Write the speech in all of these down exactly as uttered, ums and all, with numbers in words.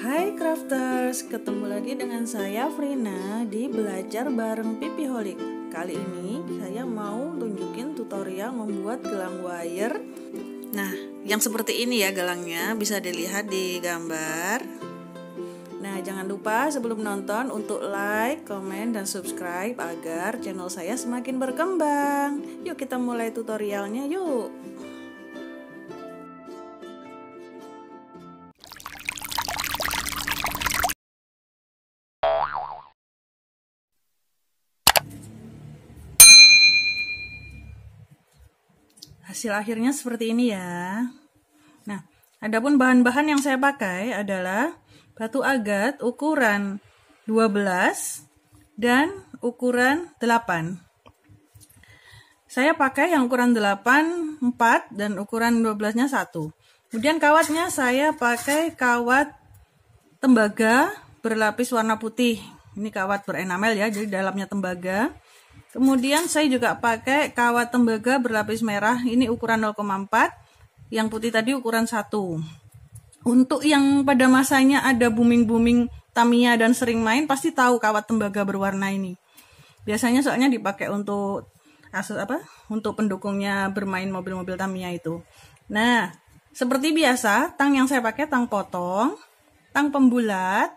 Hai crafters, ketemu lagi dengan saya Frina di Belajar Bareng Pipiholik. Kali ini saya mau tunjukin tutorial membuat gelang wire. Nah, yang seperti ini ya gelangnya, bisa dilihat di gambar. Nah, jangan lupa sebelum nonton untuk like, komen, dan subscribe agar channel saya semakin berkembang. Yuk kita mulai tutorialnya yuk. Hasil akhirnya seperti ini ya. Nah, adapun bahan-bahan yang saya pakai adalah batu agat ukuran dua belas dan ukuran delapan. Saya pakai yang ukuran delapan, empat dan ukuran dua belas-nya satu. Kemudian kawatnya saya pakai kawat tembaga berlapis warna putih. Ini kawat berenamel ya, jadi dalamnya tembaga. Kemudian saya juga pakai kawat tembaga berlapis merah, ini ukuran nol koma empat, yang putih tadi ukuran satu. Untuk yang pada masanya ada booming-booming Tamiya dan sering main, pasti tahu kawat tembaga berwarna ini. Biasanya soalnya dipakai untuk asus apa? Untuk pendukungnya bermain mobil-mobil Tamiya itu. Nah, seperti biasa, tang yang saya pakai tang potong, tang pembulat,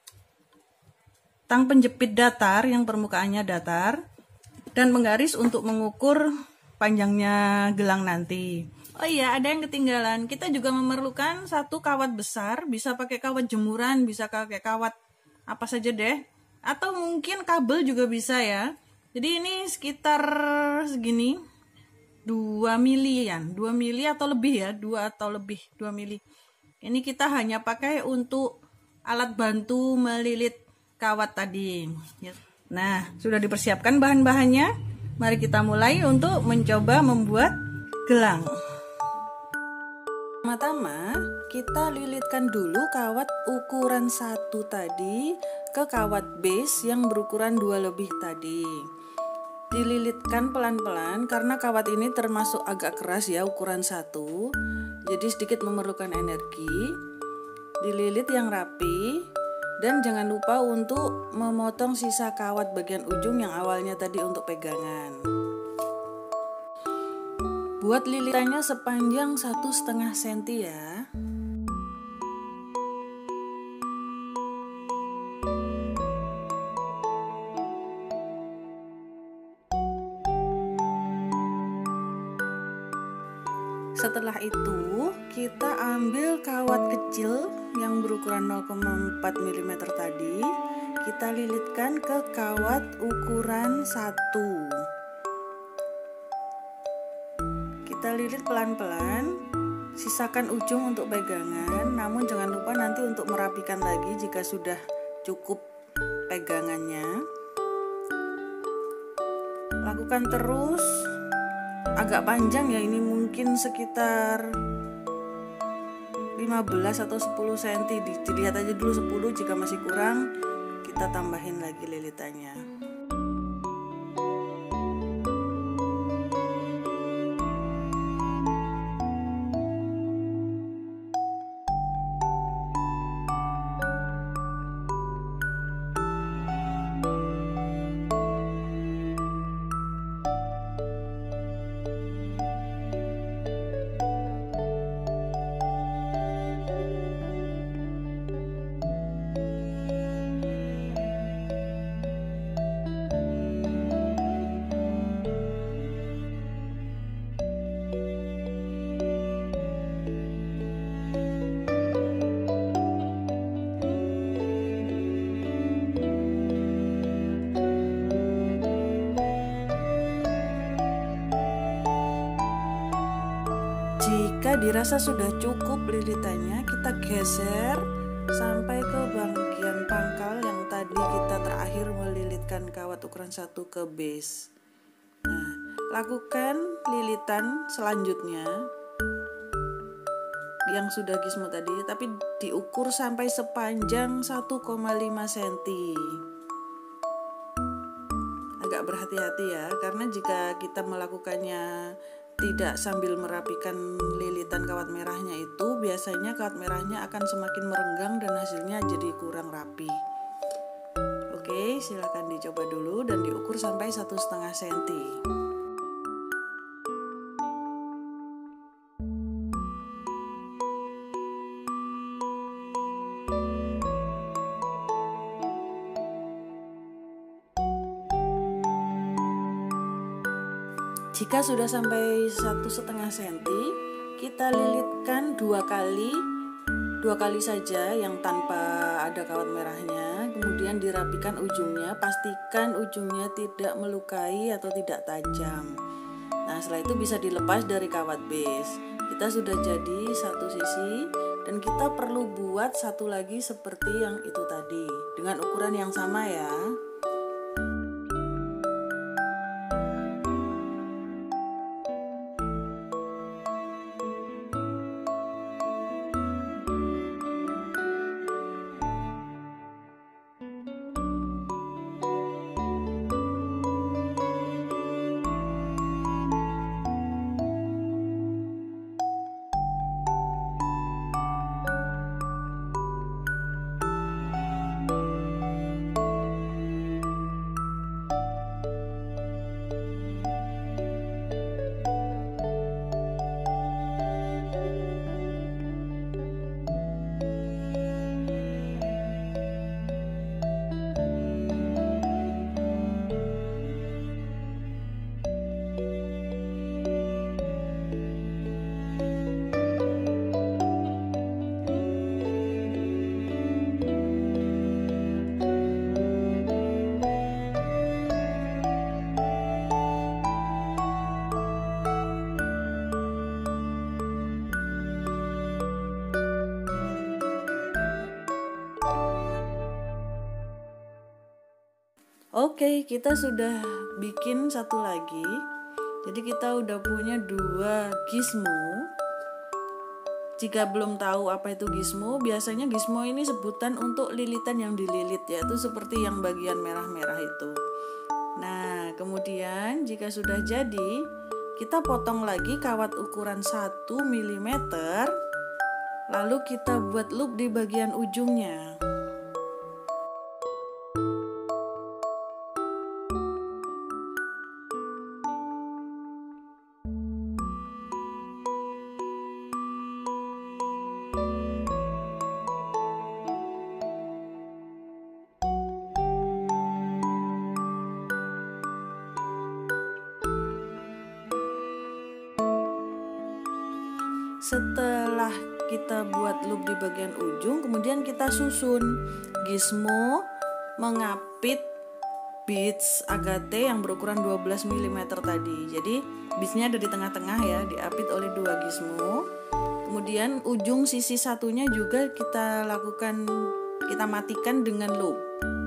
tang penjepit datar yang permukaannya datar, dan penggaris untuk mengukur panjangnya gelang nanti. Oh iya, ada yang ketinggalan. Kita juga memerlukan satu kawat besar, bisa pakai kawat jemuran, bisa pakai kawat apa saja deh. Atau mungkin kabel juga bisa ya. Jadi ini sekitar segini, dua milian, dua mili atau lebih ya, dua atau lebih, dua mili. Ini kita hanya pakai untuk alat bantu melilit kawat tadi. Nah, sudah dipersiapkan bahan-bahannya. Mari kita mulai untuk mencoba membuat gelang. Pertama-tama, kita lilitkan dulu kawat ukuran satu tadi ke kawat base yang berukuran dua lebih tadi. Dililitkan pelan-pelan karena kawat ini termasuk agak keras ya, ukuran satu. Jadi sedikit memerlukan energi. Dililit yang rapi. Dan jangan lupa untuk memotong sisa kawat bagian ujung yang awalnya tadi untuk pegangan. Buat lilitannya sepanjang satu setengah senti ya. Setelah itu kita ambil kawat kecil yang berukuran nol koma empat milimeter tadi, kita lilitkan ke kawat ukuran satu. Kita lilit pelan-pelan, sisakan ujung untuk pegangan, namun jangan lupa nanti untuk merapikan lagi jika sudah cukup pegangannya. Lakukan terus. Agak panjang ya, ini mungkin sekitar lima belas atau sepuluh senti. Dilihat aja dulu sepuluh, jika masih kurang kita tambahin lagi lilitannya. Jika dirasa sudah cukup lilitannya, kita geser sampai ke bagian pangkal yang tadi kita terakhir melilitkan kawat ukuran satu ke base. Nah, lakukan lilitan selanjutnya yang sudah gizmo tadi, tapi diukur sampai sepanjang satu koma lima senti. Agak berhati-hati ya, karena jika kita melakukannya tidak sambil merapikan lilitan kawat merahnya itu, biasanya kawat merahnya akan semakin merenggang dan hasilnya jadi kurang rapi. Oke, silakan dicoba dulu dan diukur sampai satu setengah senti. Jika sudah sampai satu setengah senti, kita lilitkan dua kali, dua kali saja yang tanpa ada kawat merahnya. Kemudian dirapikan ujungnya, pastikan ujungnya tidak melukai atau tidak tajam. Nah, setelah itu bisa dilepas dari kawat base. Kita sudah jadi satu sisi dan kita perlu buat satu lagi seperti yang itu tadi dengan ukuran yang sama ya. Oke, kita sudah bikin satu lagi. Jadi kita udah punya dua gizmo. Jika belum tahu apa itu gizmo, biasanya gizmo ini sebutan untuk lilitan yang dililit, yaitu seperti yang bagian merah-merah itu. Nah, kemudian jika sudah jadi, kita potong lagi kawat ukuran satu milimeter, lalu kita buat loop di bagian ujungnya. Setelah kita buat loop di bagian ujung, kemudian kita susun gizmo mengapit beads agate yang berukuran dua belas milimeter tadi. Jadi beadsnya ada di tengah-tengah ya, diapit oleh dua gizmo. Kemudian ujung sisi satunya juga kita lakukan, kita matikan dengan loop.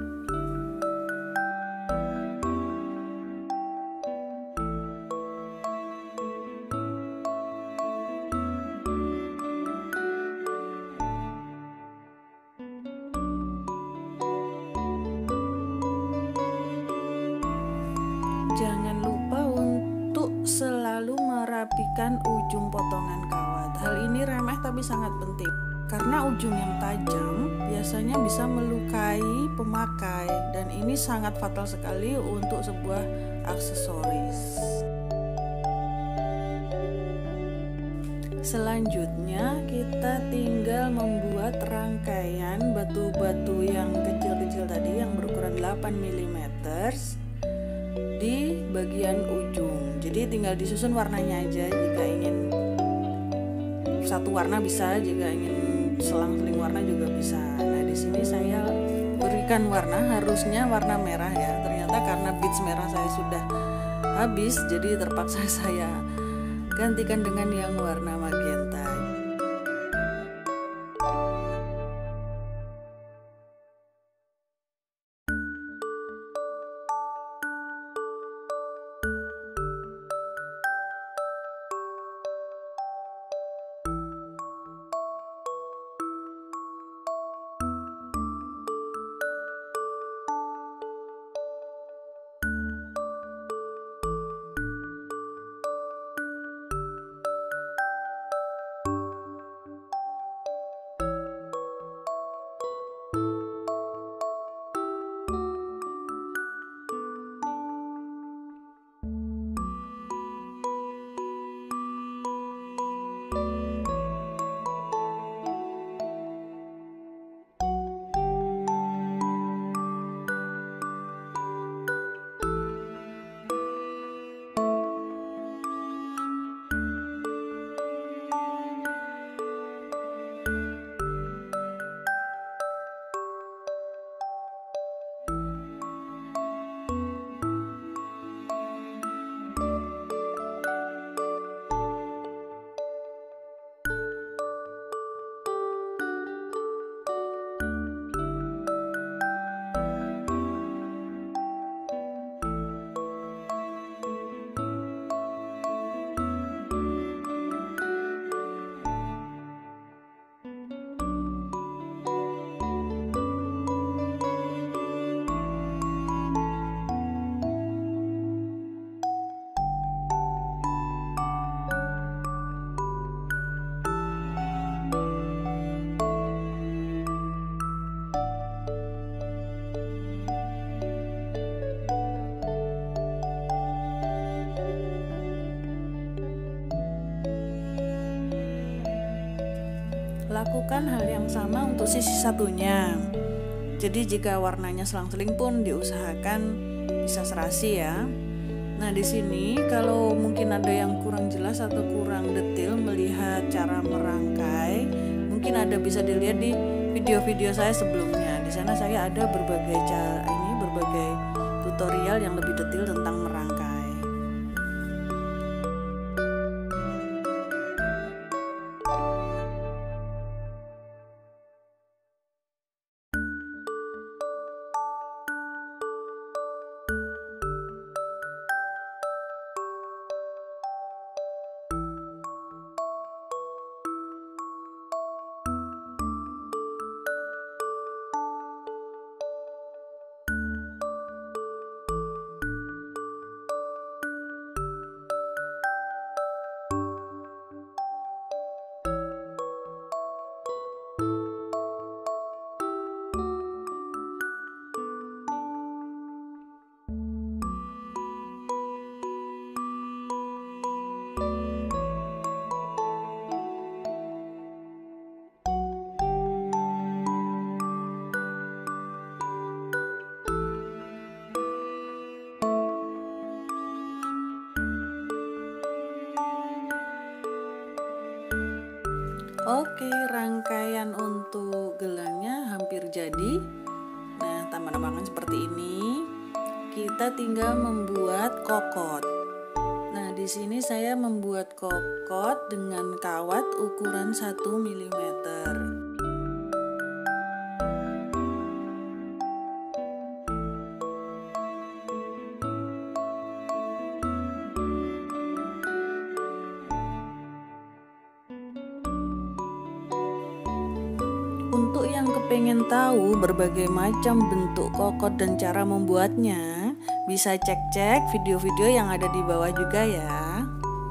Jangan lupa untuk selalu merapikan ujung potongan kawat. Hal ini remeh tapi sangat penting, karena ujung yang tajam biasanya bisa melukai pemakai dan ini sangat fatal sekali untuk sebuah aksesoris. Selanjutnya kita tinggal membuat rangkaian batu-batu yang kecil-kecil tadi yang berukuran delapan milimeter di bagian ujung. Jadi tinggal disusun warnanya aja. Jika ingin satu warna bisa, jika ingin selang-seling warna juga bisa. Nah, di sini saya berikan warna, harusnya warna merah ya. Ternyata karena beads merah saya sudah habis, jadi terpaksa saya gantikan dengan yang warna magenta. lakukan hal yang sama untuk sisi satunya. Jadi jika warnanya selang-seling pun diusahakan bisa serasi ya. Nah, di sini kalau mungkin ada yang kurang jelas atau kurang detail melihat cara merangkai, mungkin ada bisa dilihat di video-video saya sebelumnya. Di sana saya ada berbagai cara ini, berbagai tutorial yang lebih detail tentang merangkai. Oke, rangkaian untuk gelangnya hampir jadi. Nah, tambahan-tambahan seperti ini. Kita tinggal membuat kokot. Nah, di sini saya membuat kokot dengan kawat ukuran satu milimeter. Untuk yang kepengen tahu berbagai macam bentuk kokot dan cara membuatnya, bisa cek-cek video-video yang ada di bawah juga ya.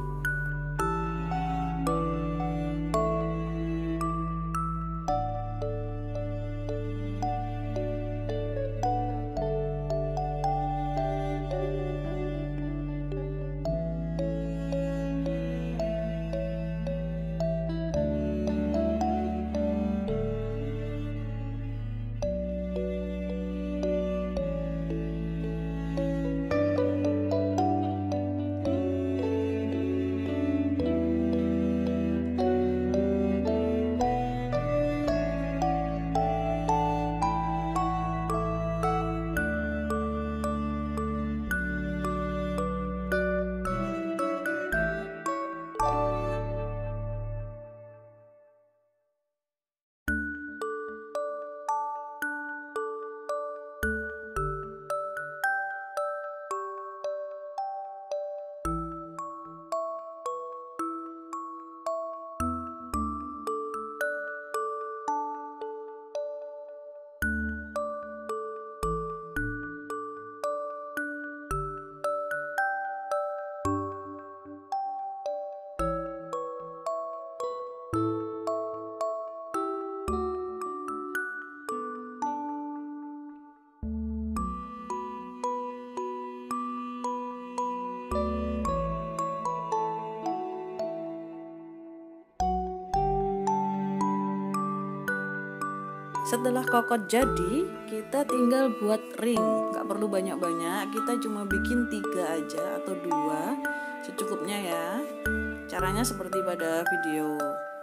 Setelah kokot jadi, kita tinggal buat ring. Gak perlu banyak-banyak, kita cuma bikin tiga aja atau dua, secukupnya ya. Caranya seperti pada video.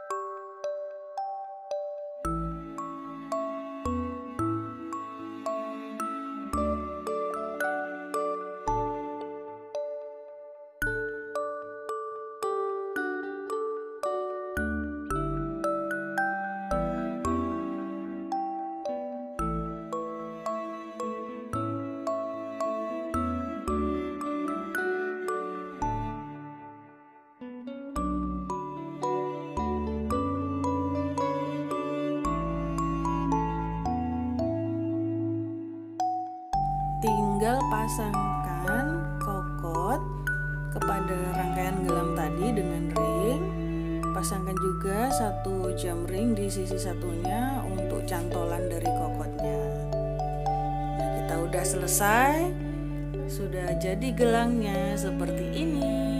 Tinggal pasangkan kokot kepada rangkaian gelang tadi dengan ring. Pasangkan juga satu jam ring di sisi satunya untuk cantolan dari kokotnya. Nah, kita udah selesai. Sudah jadi gelangnya seperti ini.